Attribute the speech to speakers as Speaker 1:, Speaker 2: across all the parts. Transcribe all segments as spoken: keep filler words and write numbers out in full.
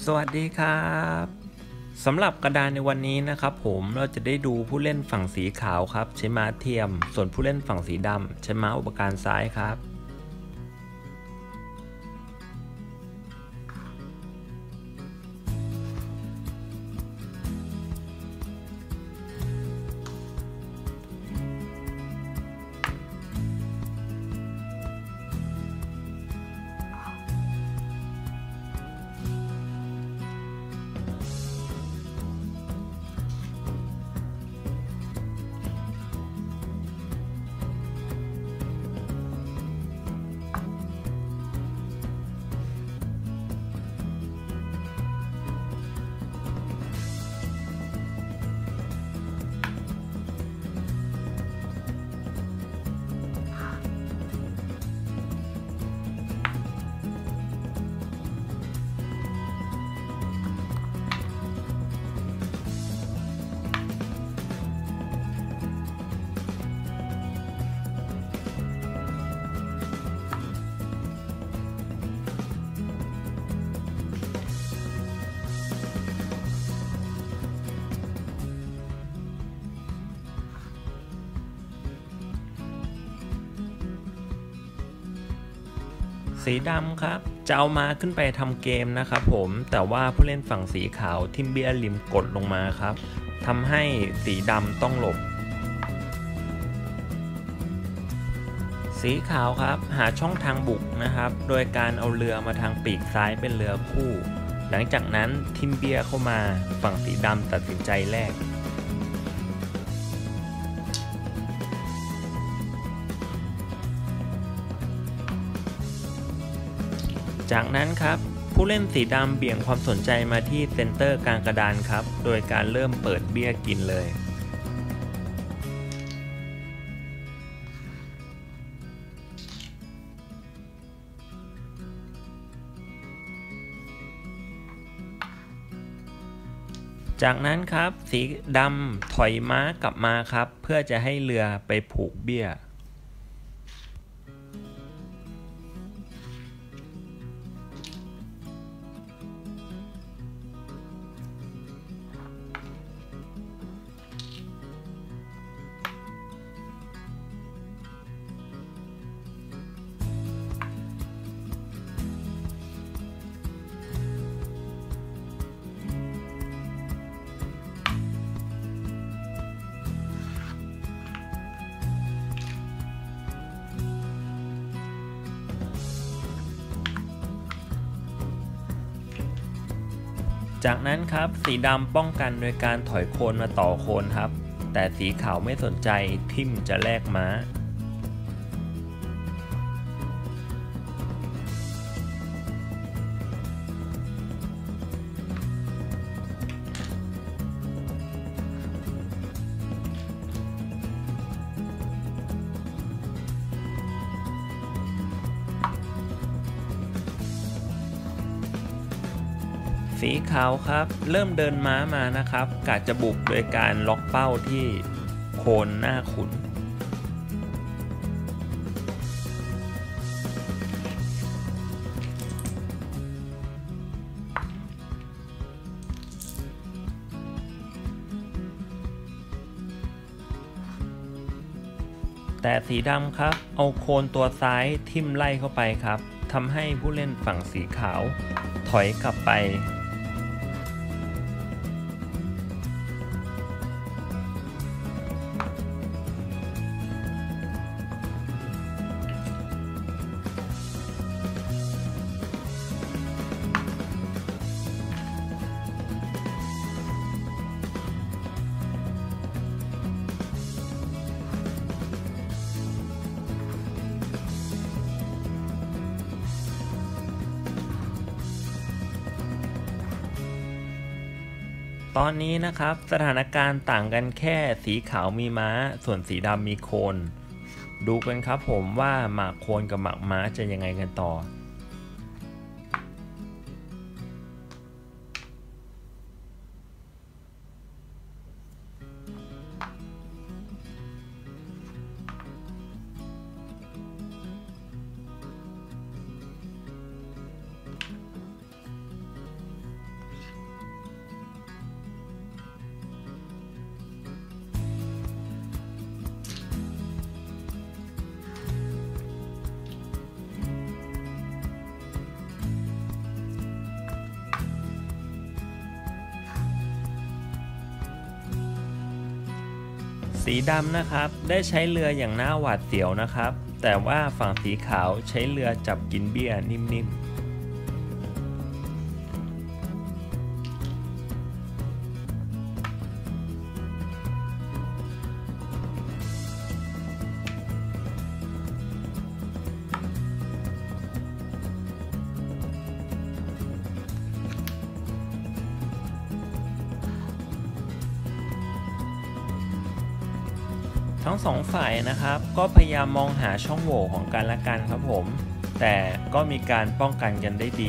Speaker 1: สวัสดีครับสำหรับกระดานในวันนี้นะครับผมเราจะได้ดูผู้เล่นฝั่งสีขาวครับใช้ม้าเทียมส่วนผู้เล่นฝั่งสีดำใช้ม้าอุปการซ้ายครับสีดำครับจะเอามาขึ้นไปทำเกมนะครับผมแต่ว่าผู้เล่นฝั่งสีขาวทิมเบียริมกดลงมาครับทำให้สีดำต้องหลบสีขาวครับหาช่องทางบุกนะครับโดยการเอาเรือมาทางปีกซ้ายเป็นเรือคู่หลังจากนั้นทิมเบียเข้ามาฝั่งสีดำตัดสินใจแลกจากนั้นครับผู้เล่นสีดำเบี่ยงความสนใจมาที่เซนเตอร์กลางกระดานครับโดยการเริ่มเปิดเบี้ยกินเลยจากนั้นครับสีดำถอยม้ากลับมาครับเพื่อจะให้เรือไปผูกเบี้ยจากนั้นครับสีดำป้องกันโดยการถอยโคนมาต่อโคนครับแต่สีขาวไม่สนใจทิ่มจะแลกม้าสีขาวครับเริ่มเดินม้ามานะครับกะจะบุกโดยการล็อกเป้าที่โคนหน้าขุนแต่สีดำครับเอาโคนตัวซ้ายทิ่มไล่เข้าไปครับทำให้ผู้เล่นฝั่งสีขาวถอยกลับไปตอนนี้นะครับสถานการณ์ต่างกันแค่สีขาวมีม้าส่วนสีดำมีโคนดูกันครับผมว่าหมากโคนกับหมากม้าจะยังไงกันต่อ ตสีดำนะครับได้ใช้เรืออย่างน่าหวาดเสียวนะครับแต่ว่าฝั่งสีขาวใช้เรือจับกินเบี้ยนิ่มๆทั้งสองฝ่ายนะครับก็พยายามมองหาช่องโหว่ของกันและกันครับผมแต่ก็มีการป้องกันกันได้ดี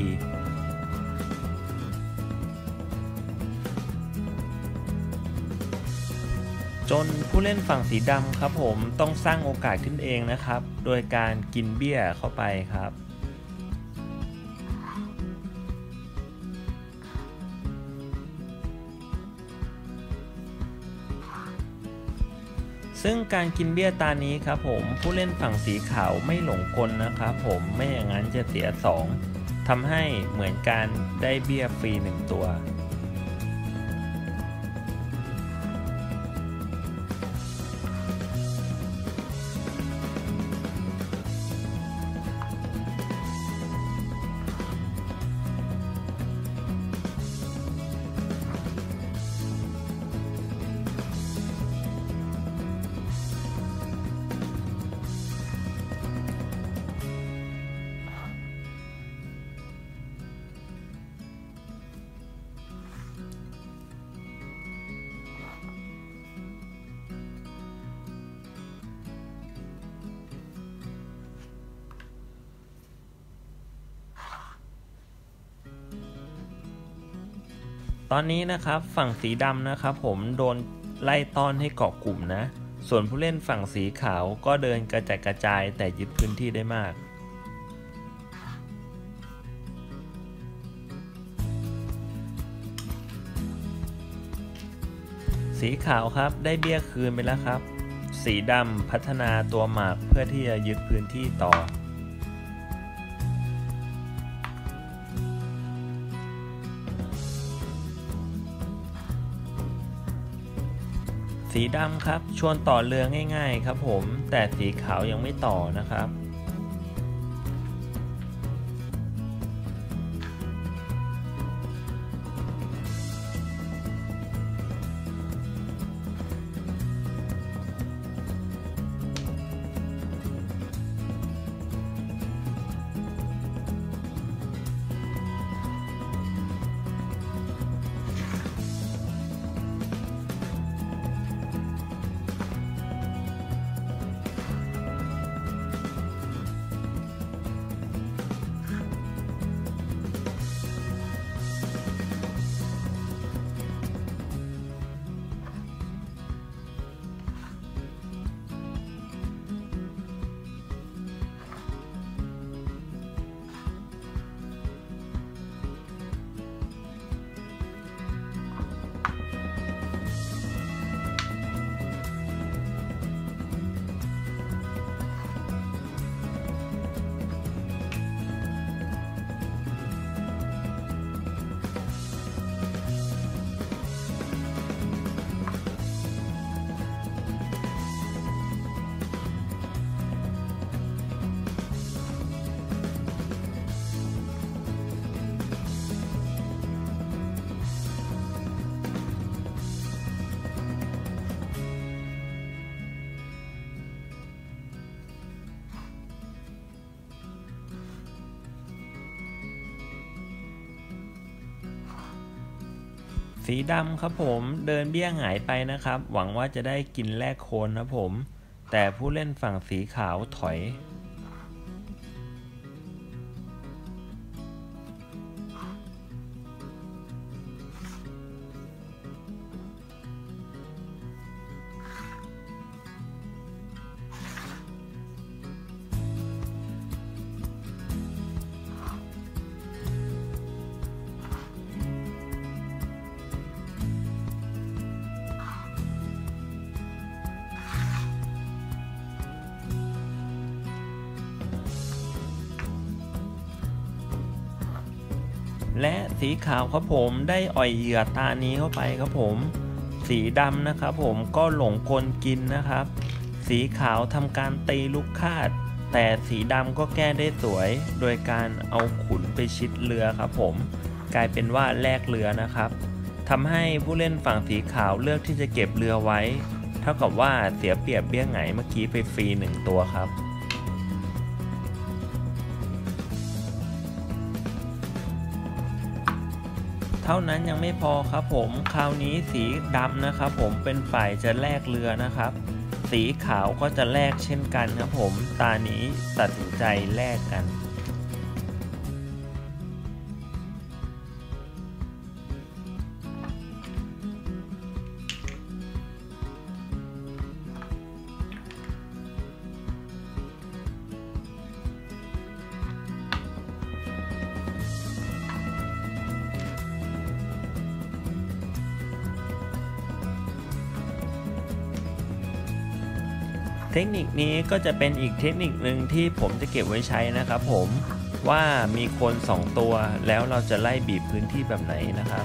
Speaker 1: จนผู้เล่นฝั่งสีดำครับผมต้องสร้างโอกาสขึ้นเองนะครับโดยการกินเบี้ยเข้าไปครับซึ่งการกินเบี้ยตานี้ครับผมผู้เล่นฝั่งสีขาวไม่หลงกลนะครับผมไม่อย่างนั้นจะเสียสองทำให้เหมือนการได้เบี้ยฟรีหนึ่งตัวตอนนี้นะครับฝั่งสีดำนะครับผมโดนไล่ต้อนให้เกาะกลุ่มนะส่วนผู้เล่นฝั่งสีขาวก็เดินกระจายกระจายแต่ยึดพื้นที่ได้มากสีขาวครับได้เบี้ยคืนไปแล้วครับสีดำพัฒนาตัวหมากเพื่อที่จะยึดพื้นที่ต่อสีดำครับชวนต่อเรือง่ายๆครับผมแต่สีขาวยังไม่ต่อนะครับสีดำครับผมเดินเบี้ยหงายไปนะครับหวังว่าจะได้กินแลกโคนนะผมแต่ผู้เล่นฝั่งสีขาวถอย และสีขาวครับผมได้อ่อยเหยื่อตานี้เข้าไปครับผมสีดำนะครับผมก็หลงกลกินนะครับสีขาวทำการตีลูกคาดแต่สีดำก็แก้ได้สวยโดยการเอาขุนไปชิดเรือครับผมกลายเป็นว่าแลกเรือนะครับทำให้ผู้เล่นฝั่งสีขาวเลือกที่จะเก็บเรือไว้เท่ากับว่าเสียเปรียบเบี้ยไงเมื่อกี้ไปฟรีหนึ่งตัวครับเท่านั้นยังไม่พอครับผมคราวนี้สีดำนะครับผมเป็นฝ่ายจะแลกเรือนะครับสีขาวก็จะแลกเช่นกันครับผมตานี้ตัดสินใจแลกกันเทคนิคนี้ก็จะเป็นอีกเทคนิคหนึ่งที่ผมจะเก็บไว้ใช้นะครับผมว่ามีคนสองตัวแล้วเราจะไล่บีบพื้นที่แบบไหนนะครับ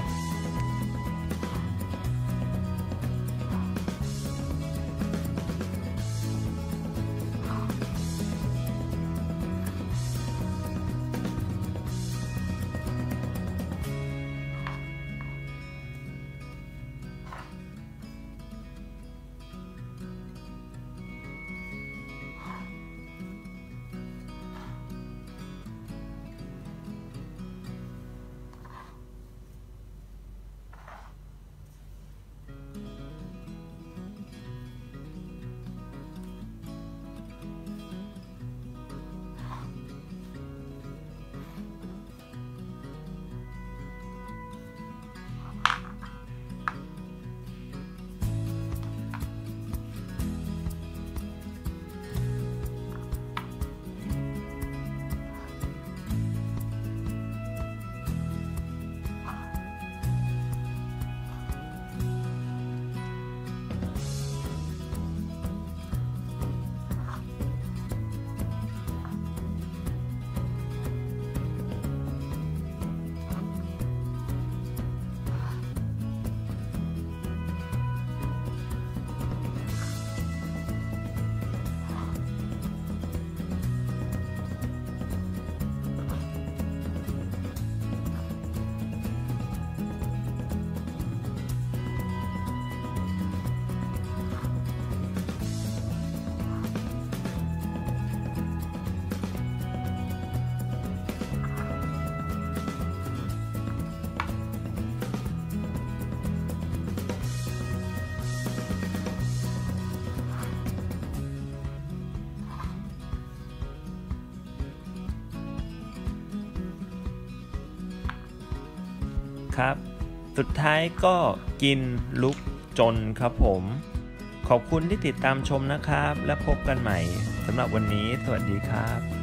Speaker 1: ครับสุดท้ายก็กินลุกจนครับผมขอบคุณที่ติดตามชมนะครับและพบกันใหม่สำหรับวันนี้สวัสดีครับ